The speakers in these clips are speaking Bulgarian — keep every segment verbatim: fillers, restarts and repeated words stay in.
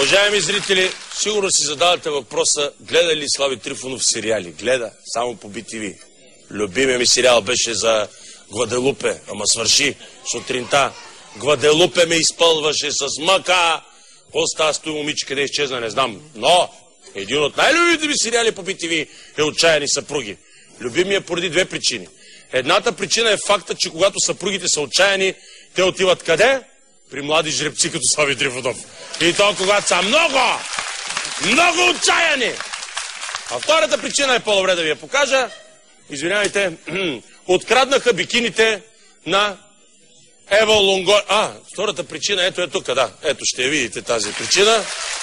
Уважаеми зрители, сигурно си задавате въпроса, гледа ли Слави Трифонов сериали? Гледа, само по би ти ви. Любимия ми сериал беше за Гваделупе, ама свърши сутринта. Гваделупе ме изпълваше с мъка. Какво става с той момиче, къде изчезна, не знам. Но един от най-любимите ми сериали по би ти ви е Отчаяни съпруги. Любимия поради две причини. Едната причина е факта, че когато съпругите са отчаяни, те отиват къде? При млади жребци като Слави Трифонов. И то когато са много, много отчаяни. А втората причина е по-добре да ви я покажа. Извинявайте, откраднаха бикините на Ева Лонгория. А, втората причина, ето е тук, да. Ето ще я видите тази причина.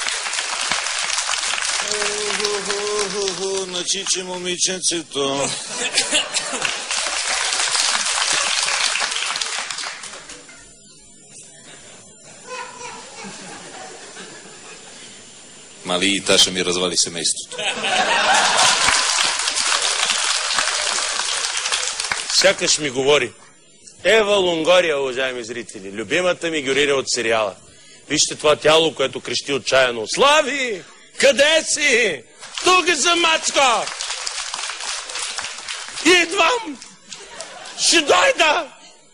Начичи момиченцето. Мали и Таша ми развали семейството. Сякаш ми говори. Ева Лонгория, уважаеми зрители, любимата ми героиня от сериала. Вижте това тяло, което крещи отчаяно. Слави! Къде си? Тук съм, мачко! Идвам! Ще дойда!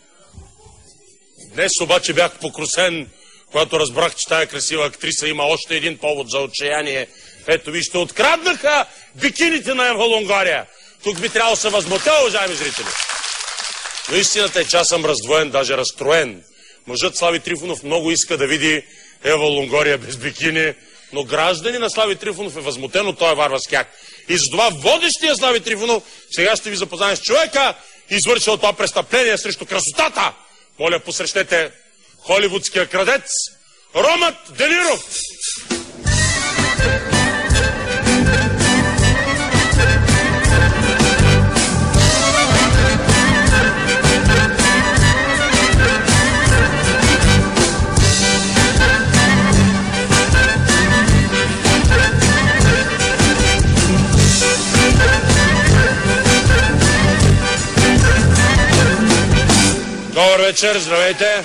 Днес обаче бях покрусен, когато разбрах, че тая красива актриса има още един повод за отчаяние. Ето вижте, откраднаха бикините на Ева Лонгория. Тук би трябвало да се възмутя, уважаеми зрители. Но истината е, че аз съм раздвоен, даже разстроен. Мъжът Слави Трифонов много иска да види Ева Лонгория без бикини, но граждани на Слави Трифонов е възмутен от този варварски акт. И затова водещия Слави Трифонов сега ще ви запознае с човека, извършил това престъпление срещу красотата. Моля, посрещете холивудския крадец Робърт Де Ниро. Добър вечер, здравейте.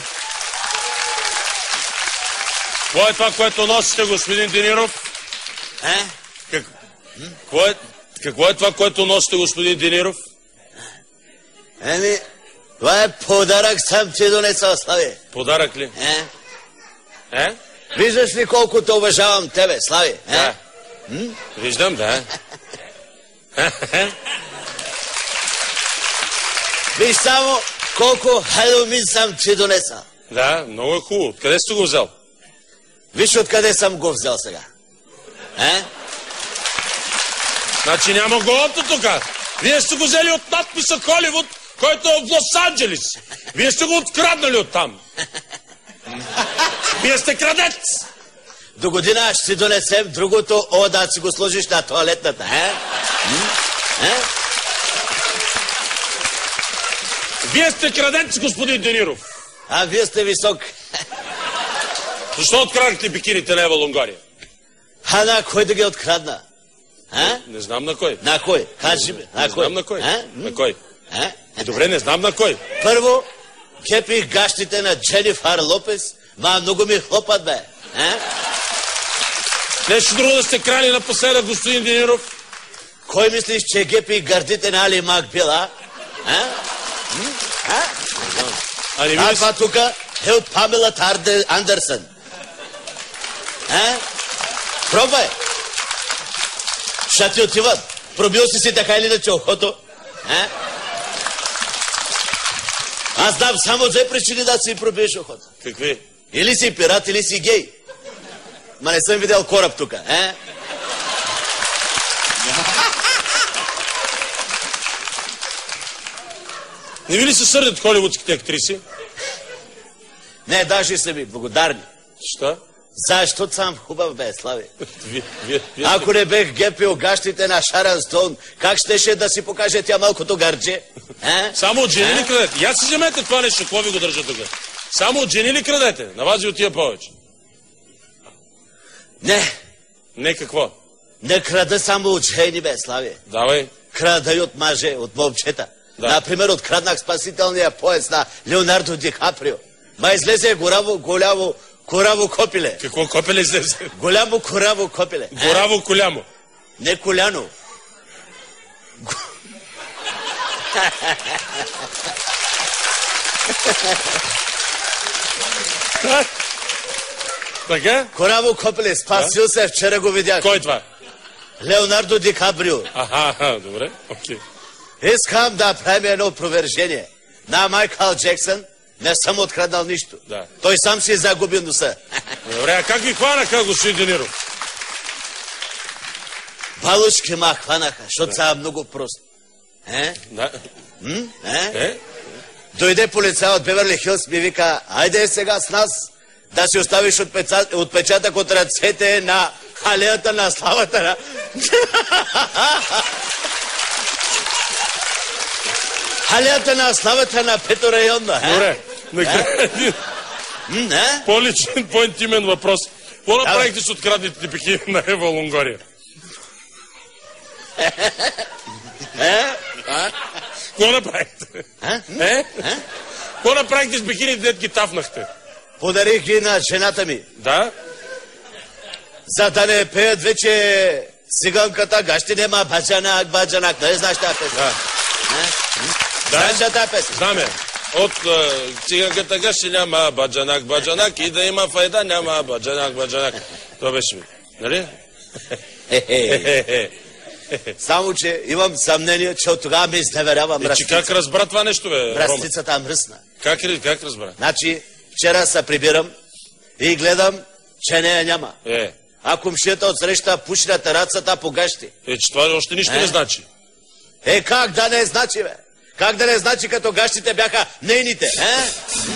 Какво е това, което носите, господин Дениров? Е? Как... Какво, е... Какво е това, което носите, господин Дениров? Еми, това е подарък, съм ти донесъл, Слави. Подарък ли? Е? Е? Виждаш ли колкото уважавам тебе, Слави? Е? Да. М? Виждам, да. Виж само колко халумин съм ти донесъл. Да, много е хубаво. Откъде сте го взел? Виж откъде съм го взел сега. Е? Значи няма голото тук. Вие сте го взели от надписа Холивуд, който е в Лос-Анджелес. Вие сте го откраднали оттам. Вие сте крадец. До година ще си донесем другото, о, да си го сложиш на тоалетната, е? М? Е? Вие сте крадец, господин Дениров. А вие сте висок. Защо откраднахте бикините на Ева Лонгория? А на кой да ги открадна? А? Не, не знам на кой. На кой? Кажи ми, на не кой? знам на кой. А? На кой? А? Е, добре, не знам на кой. Първо, кепих гащите на Дженифър Лопес, ма много ми хлопат, бе. А? Нещо друго да сте крали напоследък, господин Дениров? Кой мислиш, че гепих гърдите на Али Макбила? А? А? А не А ви ли това тука е от Памела Тарде Андерсън. А? Пробвай. Ще ти отиват. Пробил си си така или иначе ухото. А? Аз знам само две причини да си пробиеш ухото. Какви? Или си пират, или си гей. Ма не съм видял кораб тука. А? Не ви ли се сърдят холивудските актриси? Не, даже са ми благодарни. Що? Защото съм хубав, бе, Слави. Ви, вие, вие Ако не бех гепил гащите на Шаран Стоун, как щеше да си покаже тя малкото гърдже? А? Само от жени ли крадете? Я си вземете това нещо, какво ви го държа тук? Само от жени ли крадете? На вас ви отива повече. Не, Не какво? не крада само от жени, бе, Слави. Давай. Крада и от мъже, от момчета. Да. Например, откраднах спасителния пояс на Леонардо Ди Каприо. Ма излезе голямо, голямо Кораво копиле. Какво копеле излезе? Голямо кораво копиле. Гораво колямо. Не коляно. Така? Кораво копиле. Спасил се, вчера го видях. Кой е това? Леонардо Ди Каприо. Аха, добре, окей. Искам да правим едно опровержение. На Майкъл Джексън не съм откраднал нищо. Да. Той сам си е загубил носа. Добре, а как ви хванаха, господин Дениров? Балушки ма хванаха, защото са много прост. Е? Да. М? Е? Е? Дойде полицай от Беверли Хилс, ми вика, айде сега с нас да си оставиш отпечат- отпечатък от ръцете на алеята на славата на... алеята на славата на Пето районна. Е? Добре. Накрая един М, е? по-личен, по-интимен въпрос. Какво направихте с откраднатите бикини на Ева Лонгория? Е? Какво направихте? А? Е? Какво направихте с бикините, дет ги тафнахте? Подарих ги на жената ми, Да? за да не пеят вече циганката, гащи нема баджанак, баджанак. Нали знаеш тази песен? Да. Да. Знаеш ли тази песен? Знаме. От е, циганката гащи няма баджанак, баджанак и да има файда няма баджанак, баджанак. Това беше ми. Нали? Хе-хе. Само, че имам съмнение, че от тогава ми изневерява Е, че мръсница. как разбра това нещо, бе, Рома? Мръсницата мръсна. Как, как разбра? Значи, вчера се прибирам и гледам, че нея няма. Е, А кумшията отсреща пуши на терацата по гащи. е, че това още нищо Е? не значи. Е, как да не значи, бе? Как да не значи, като гащите бяха нейните, е?